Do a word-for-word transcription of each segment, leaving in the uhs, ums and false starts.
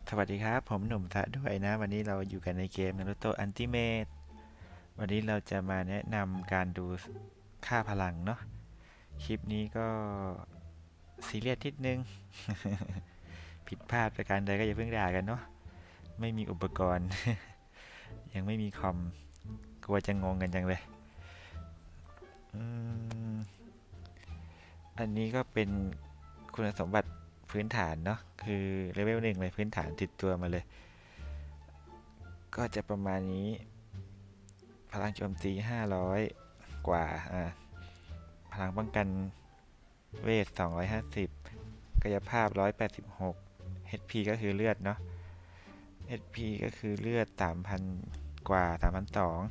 สวัสดีครับผมหนุ่มทะด้วยนะวันนี้เราอยู่กันในเกม Naruto Ultimate วันนี้เราจะมาแนะนำการดูค่าพลังเนาะคลิปนี้ก็ซีเรียสนิดนึงผิดพลาดประการใดก็อย่าเพิ่งด่ากันเนาะไม่มีอุปกรณ์ยังไม่มีคอมกลัวจะงงกันจังเลยอืมอันนี้ก็เป็นคุณสมบัติพื้นฐานเนาะคือเลเวลหนึ่งเลยพื้นฐานติดตัวมาเลยก็จะประมาณนี้พลังโจมตีห้าร้อยกว่าอ่าพลังป้องกันเวทสองร้อยห้าสิบกายภาพหนึ่งร้อยแปดสิบหก เอช พี ก็คือเลือดเนาะ เอช พี ก็คือเลือดสามพันกว่าสามพันสองร้อย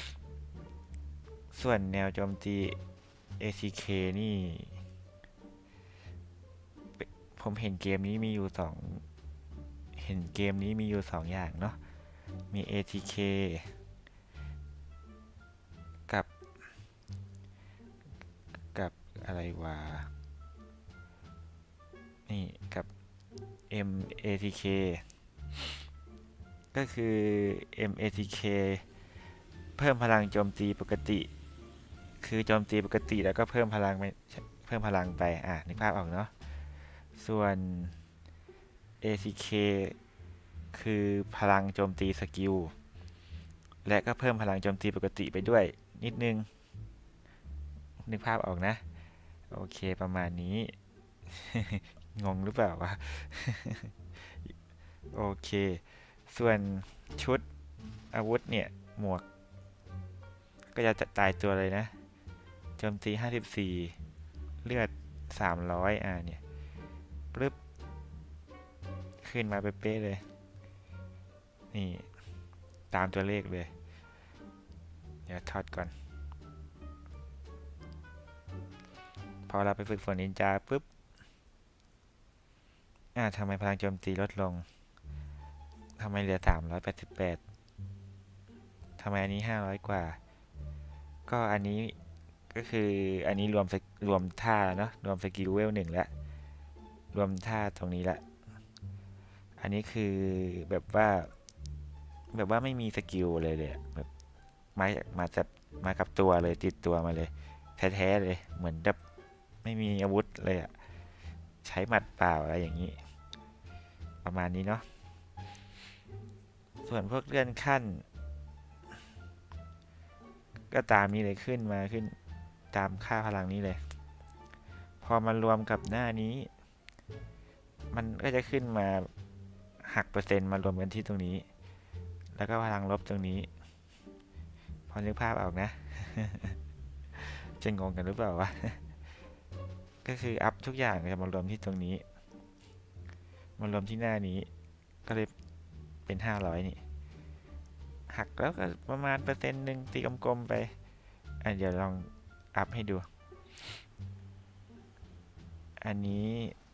ส่วนแนวโจมตี เอ ซี เค นี่ผมเห็นเกมนี้มีอยู่สองเห็นเกมนี้มีอยู่สองอย่างเนาะมี เอ ที เค กับกับอะไรวะนี่กับ เอ็ม เอ ที เค ก็คือ เอ็ม เอ ที เค เพิ่มพลังโจมตีปกติคือโจมตีปกติแล้วก็เพิ่มพลังไปเพิ่มพลังไปอ่ะนึกภาพออกเนาะส่วน เอ ซี เค คือพลังโจมตีสกิลและก็เพิ่มพลังโจมตีปกติไปด้วยนิดนึงนึกภาพออกนะโอเคประมาณนี้งงหรือเปล่าวะโอเคส่วนชุดอาวุธเนี่ยหมวกก็จะตายตัวเลยนะโจมตีห้าสิบสี่เลือดสามร้อยอ่าเนี่ยปึ๊บขึ้นมาเป๊ะๆเลยนี่ตามตัวเลขเลยเดี๋ยวทอดก่อนพอเราไปฝึกฝนนินจาปุ๊บอ่าทำไมพลังโจมตีลดลงทำไมเหลือสามร้อยแปดสิบแปดทำไมอันนี้ห้าร้อยกว่าก็อันนี้ก็คืออันนี้รวมรวมท่าแล้วเนาะรวมสกิลเวลหนึ่งแล้วรวมท่าตรงนี้ละอันนี้คือแบบว่าแบบว่าไม่มีสกิลเลยเลยแบบมามาจับมากับตัวเลยติดตัวมาเลยแท้ๆเลยเหมือนแบบไม่มีอาวุธเลยอะใช้หมัดเปล่าอะไรอย่างนี้ประมาณนี้เนาะส่วนพวกเลื่อนขั้นก็ตามนี้เลยขึ้นมาขึ้นตามค่าพลังนี้เลยพอมารวมกับหน้านี้มันก็จะขึ้นมาหักเปอร์เซ็นต์มารวมกันที่ตรงนี้แล้วก็พลังลบตรงนี้พอนึกภาพออกนะจะงงกันหรือเปล่าวะก็คืออัพทุกอย่างจะมารวมที่ตรงนี้มารวมที่หน้านี้ก็เลยเป็นห้าร้อยนี่หักแล้วก็ประมาณเปอร์เซ็นต์หนึ่งตีกลมๆไปอ่ะเดี๋ยวลองอัพให้ดูอันนี้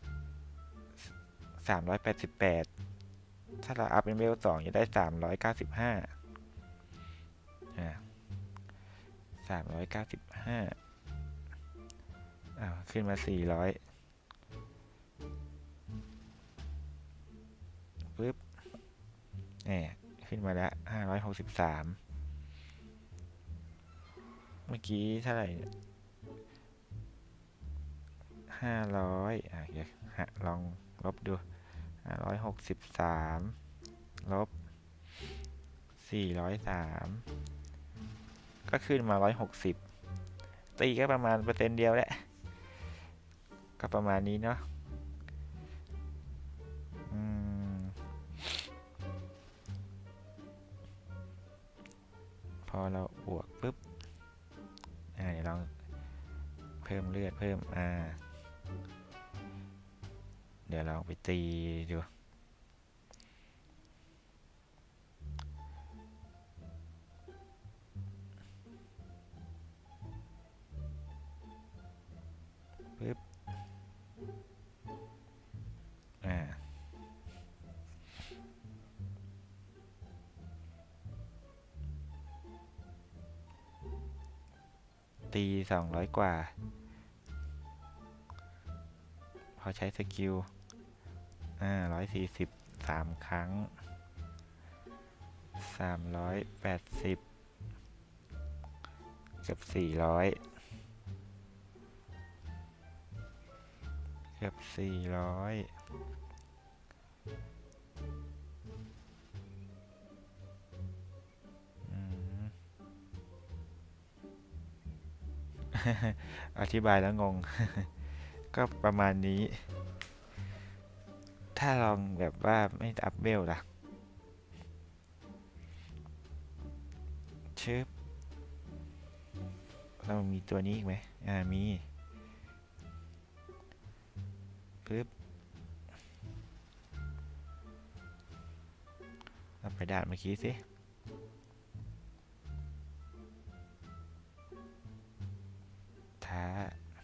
สามร้อยแปดสิบแปดถ้าเราอัพเป็นเวลสองจะได้สามร้อยเก้าสิบห้าอ่าสามร้อยเก้าสิบห้าอ้าวขึ้นมาสี่ร้อยปึ๊บแหมขึ้นมาแล้วห้าร้อยหกสิบสามเมื่อกี้เท่าไหร่ห้าร้อยอ่ะเดี๋ยวลองลบดูห้าร้อยหกสิบสามลบสี่ร้อยสามก็ขึ้นมาร้อยหกสิบตีก็ประมาณเปอร์เซ็นต์เดียวแหละก็ประมาณนี้เนาะพอเราบวกปุ๊บอ่าเดี๋ยวลองเพิ่มเลือดเพิ่มอ่าเดี๋ยวลองไปตีดูปึ๊บอ่าตีสองร้อยกว่าพอใช้สกิลอ่าร้อยสี่สิบสามครั้งสามร้อยแปดสิบเกือบสี่ร้อยเกือบสี่ร้อยอธิบายแล้วงง ก็ประมาณนี้ ถ้าลองแบบว่าไม่อัพเวลล่ะชึบเรามีตัวนี้อีกไหมอ่ามีปึ๊บเราไปด่านเมื่อกี้สิท้า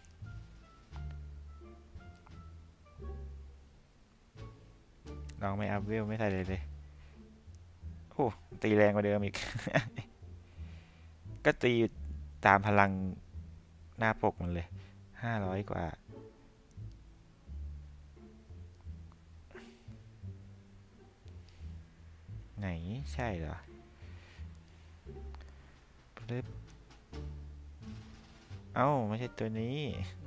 ลองไม่อัพเวลไม่ใส่เลยเลยโอ้ตีแรงกว่าเดิมอีก ก็ตีตามพลังหน้าปกมันเลยห้าร้อยกว่าไหนใช่เหรอปึ๊บเอ้าไม่ใช่ตัวนี้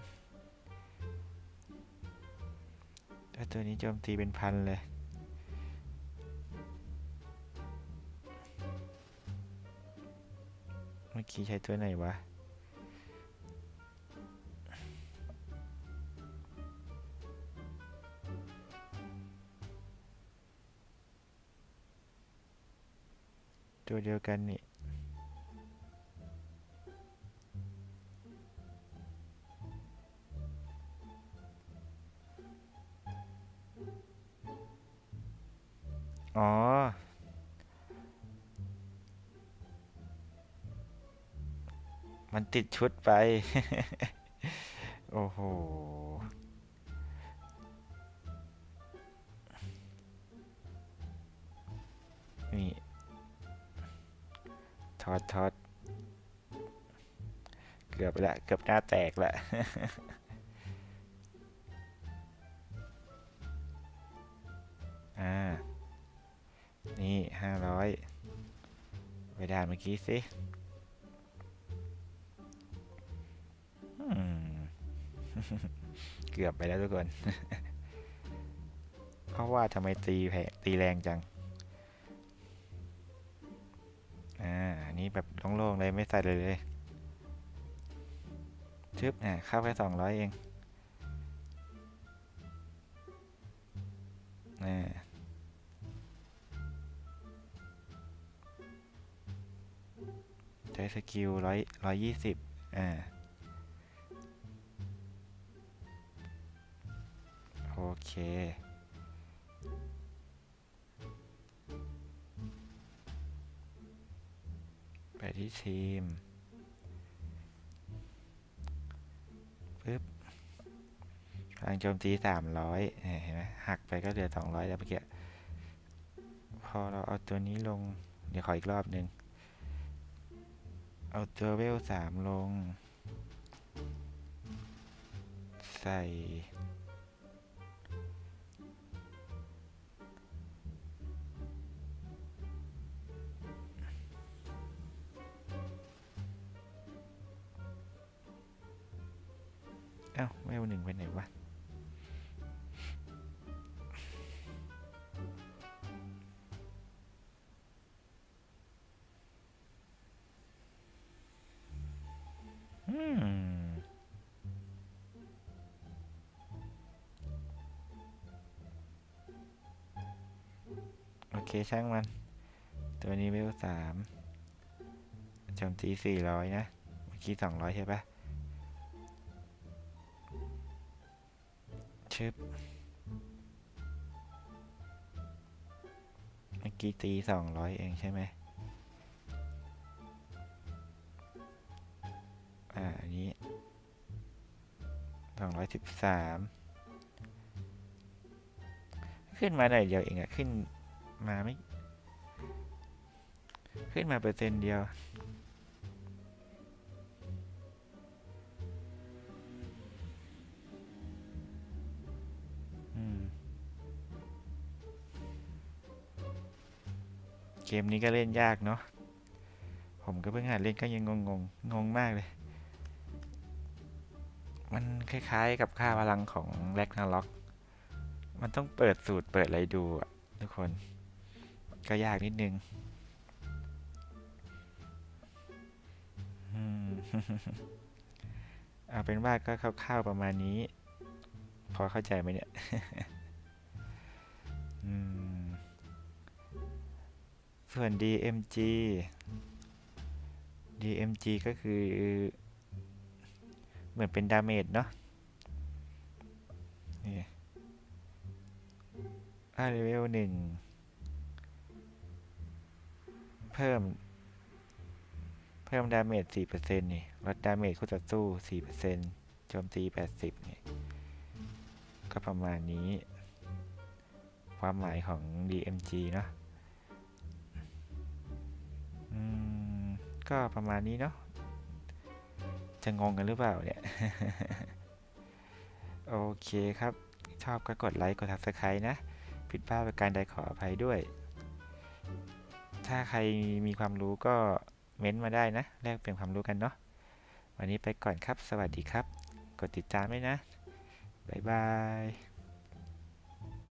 ถ้าตัวนี้โจมตีเป็นพันเลยเมื่อกี้ใช้ตัวไหนวะตัวเดียวกันนี่อ๋อมันติดชุดไป โอ้โหนี่ทอดทอดเกือบละเกือบหน้าแตกละ อ่านี่ห้าร้อยไปด่านเมื่อกี้สิเกือบไปแล้วทุกคน เพราะว่าทำไมตีแผลตีแรงจังอ่าอันนี้แบบโล่งๆเลยไม่ใส่เลยเลยชึบอ่าเข้าแค่สองร้อยเองอ่าใช้สกิลร้อยร้อยยี่สิบอ่าโอเคไปที่ทีมปึ๊บพลังโจมตีสามร้อยเห็นไหมหักไปก็เหลือสองร้อยแล้วเมื่อกี้พอเราเอาตัวนี้ลงเดี๋ยวขออีกรอบหนึ่งเอาตัวเวลสามลงใส่เอ้าเวลหนึ่งไปไหนวะอืมโอเคช่างมันตัวนี้เวลสามโจมตีสี่ร้อยนะเมื่อกี้สองร้อยใช่ปะชึบเมื่อกี้ตีสองร้อยเองใช่ไหมอ่าอันนี้สองร้อยสิบสามขึ้นมาหน่อยเดียวเองอะขึ้นมาไม่ขึ้นมาเปอร์เซ็นต์เดียวอืมเกมนี้ก็เล่นยากเนาะผมก็เพิ่งหัดเล่นก็ยังงงงงงมากเลยมันคล้ายๆกับค่าพลังของแร็กนาร็อกมันต้องเปิดสูตรเปิดอะไรดูอะทุกคนก็ยากนิดนึงเอาเป็นว่าก็คร่าวๆประมาณนี้พอเข้าใจไหมเนี่ย ส่วน ดี เอ็ม จี ดี เอ็ม จี ก็คือเหมือนเป็นดาเมจเนาะนี่ถ้าเลเวลหนึ่งเพิ่มเพิ่มดาเมจ สี่เปอร์เซ็นต์ นี่ลดดาเมจคู่ต่อสู้ สี่เปอร์เซ็นต์ โจมตี แปดสิบนี่ก็ประมาณนี้ความหมายของ ดี เอ็ม จี เนาะอืมก็ประมาณนี้เนาะจะงงกันหรือเปล่าเนี่ย โอเคครับชอบก็กดไลค์กด ซับสไครบ์ นะผิดพลาดประการใดขออภัยด้วยถ้าใครมีความรู้ก็เม้นต์มาได้นะแลกเปลี่ยนความรู้กันเนาะวันนี้ไปก่อนครับสวัสดีครับกดติดตามด้วยนะบ๊ายบาย